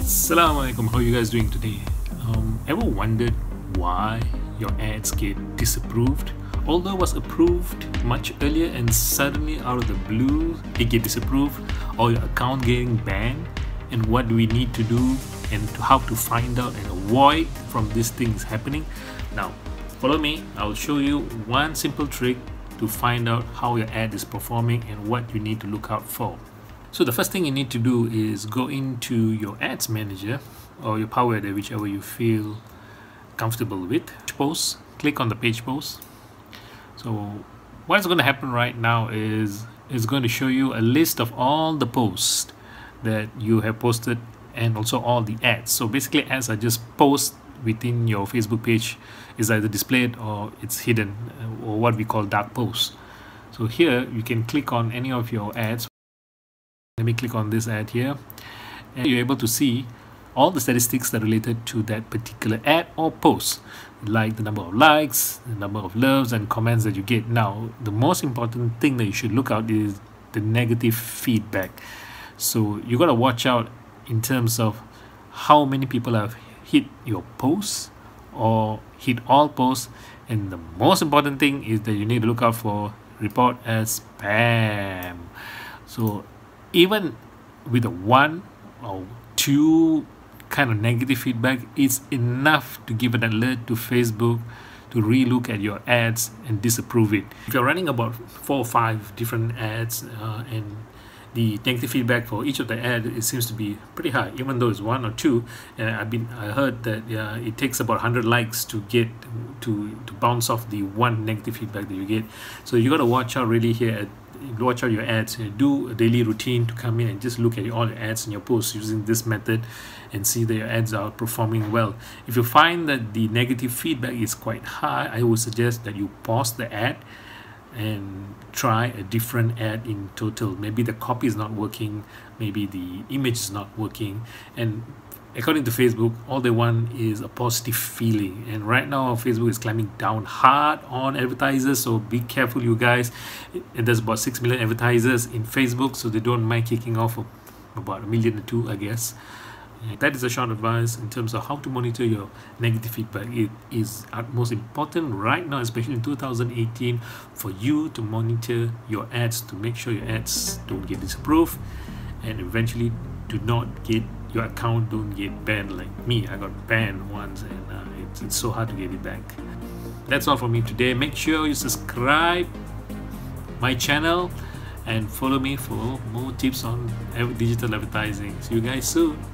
Assalamualaikum, how are you guys doing today? Ever wondered why your ads get disapproved? Although it was approved much earlier and suddenly out of the blue it get disapproved or your account getting banned, and what do we need to do and how to find out and avoid from these things happening? Now follow me, I'll show you one simple trick to find out how your ad is performing and what you need to look out for. So the first thing you need to do is go into your ads manager or your Power Editor, whichever you feel comfortable with. Post, click on the page post. So what's going to happen right now is it's going to show you a list of all the posts that you have posted and also all the ads. So basically ads are just posts within your Facebook page, is either displayed or it's hidden, or what we call dark posts. So here you can click on any of your ads. Let me click on this ad here, and you're able to see all the statistics that are related to that particular ad or post, like the number of likes, the number of loves and comments that you get. Now the most important thing that you should look out is the negative feedback. So you got to watch out in terms of how many people have hit your posts or hit all posts, and the most important thing is that you need to look out for report as spam. So even with a 1 or 2 kind of negative feedback, it's enough to give an alert to Facebook to relook at your ads and disapprove it. If you're running about 4 or 5 different ads and the negative feedback for each of the ad, it seems to be pretty high, even though it's 1 or 2. I heard that it takes about 100 likes to get to bounce off the 1 negative feedback that you get. So you got to watch out really here. Watch out your ads and do a daily routine to come in and just look at all your ads and your posts using this method and see that your ads are performing well. If you find that the negative feedback is quite high, I would suggest that you pause the ad and try a different ad in total. Maybe the copy is not working, maybe the image is not working, and according to Facebook, all they want is a positive feeling. And right now, Facebook is climbing down hard on advertisers, so be careful, you guys. And there's about 6 million advertisers in Facebook, so they don't mind kicking off about 1 million or 2, I guess. And that is a short advice in terms of how to monitor your negative feedback. It is utmost important right now, especially in 2018, for you to monitor your ads to make sure your ads don't get disapproved and eventually do not get your account don't get banned like me. I got banned once, and it's so hard to get it back. That's all from me today. Make sure you subscribe my channel and follow me for more tips on digital advertising. See you guys soon.